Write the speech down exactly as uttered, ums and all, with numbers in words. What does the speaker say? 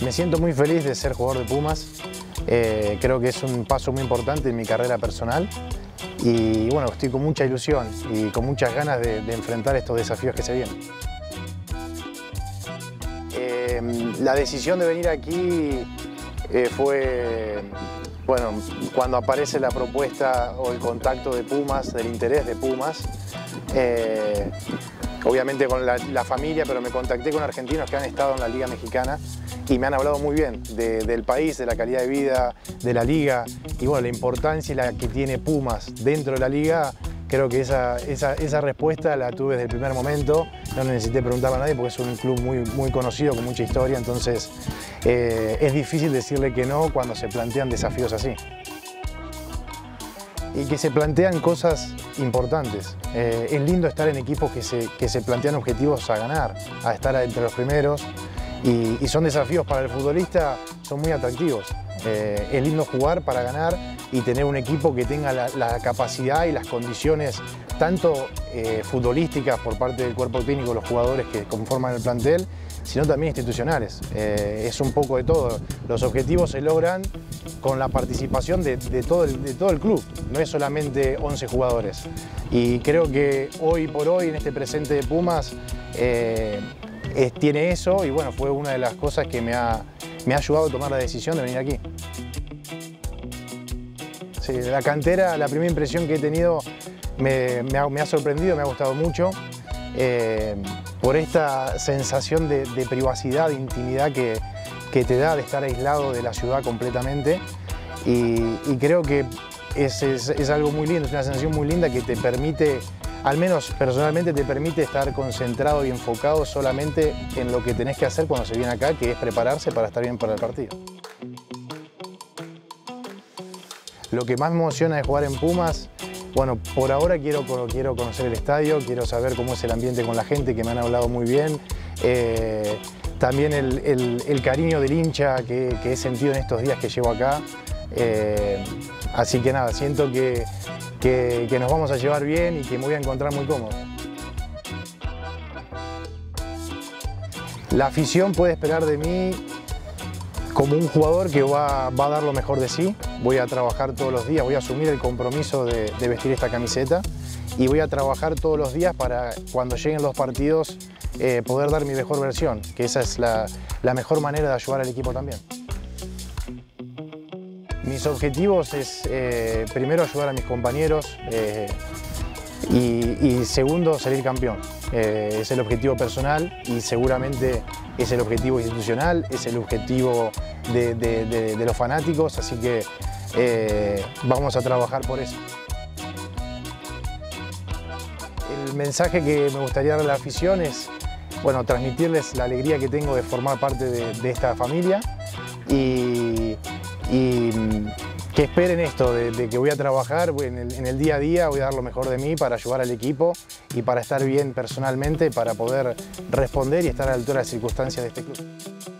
Me siento muy feliz de ser jugador de Pumas. Eh, creo que es un paso muy importante en mi carrera personal y bueno, estoy con mucha ilusión y con muchas ganas de, de enfrentar estos desafíos que se vienen. Eh, la decisión de venir aquí eh, fue, bueno, cuando aparece la propuesta o el contacto de Pumas, del interés de Pumas. Eh, obviamente con la, la familia, pero me contacté con argentinos que han estado en la Liga Mexicana y me han hablado muy bien de, del país, de la calidad de vida, de la liga y bueno, la importancia y la que tiene Pumas dentro de la liga. Creo que esa, esa, esa respuesta la tuve desde el primer momento, no necesité preguntarle a nadie porque es un club muy, muy conocido, con mucha historia, entonces eh, es difícil decirle que no cuando se plantean desafíos así. Y que se plantean cosas importantes. Eh, es lindo estar en equipos que se, que se plantean objetivos a ganar, a estar entre los primeros y, y son desafíos para el futbolista, son muy atractivos. Eh, es lindo jugar para ganar y tener un equipo que tenga la, la capacidad y las condiciones tanto eh, futbolísticas por parte del cuerpo técnico, los jugadores que conforman el plantel, sino también institucionales. Eh, es un poco de todo. Los objetivos se logran con la participación de, de, todo el, de todo el club, no es solamente once jugadores. Y creo que hoy por hoy, en este presente de Pumas, eh, es, tiene eso y bueno, fue una de las cosas que me ha, me ha ayudado a tomar la decisión de venir aquí. Sí, la cantera, la primera impresión que he tenido me, me, ha, me ha sorprendido, me ha gustado mucho. Eh, por esta sensación de, de privacidad, de intimidad que, que te da de estar aislado de la ciudad completamente y, y creo que es, es, es algo muy lindo, es una sensación muy linda que te permite, al menos personalmente te permite estar concentrado y enfocado solamente en lo que tenés que hacer cuando se viene acá, que es prepararse para estar bien para el partido. Lo que más me emociona de jugar en Pumas, bueno, por ahora quiero, quiero conocer el estadio, quiero saber cómo es el ambiente con la gente, que me han hablado muy bien. Eh, también el, el, el cariño del hincha que, que he sentido en estos días que llevo acá. Eh, así que nada, siento que, que, que nos vamos a llevar bien y que me voy a encontrar muy cómodo. La afición puede esperar de mí como un jugador que va, va a dar lo mejor de sí. Voy a trabajar todos los días, voy a asumir el compromiso de, de vestir esta camiseta y voy a trabajar todos los días para cuando lleguen los partidos eh, poder dar mi mejor versión, que esa es la, la mejor manera de ayudar al equipo también. Mis objetivos es eh, primero ayudar a mis compañeros eh, y, y segundo salir campeón. Eh, es el objetivo personal y seguramente es el objetivo institucional, es el objetivo de, de, de, de los fanáticos, así que eh, vamos a trabajar por eso. El mensaje que me gustaría dar a la afición es, bueno, transmitirles la alegría que tengo de formar parte de, de esta familia y, y que esperen esto, de, de que voy a trabajar en el, en el día a día, voy a dar lo mejor de mí para ayudar al equipo y para estar bien personalmente, para poder responder y estar a la altura de las circunstancias de este club.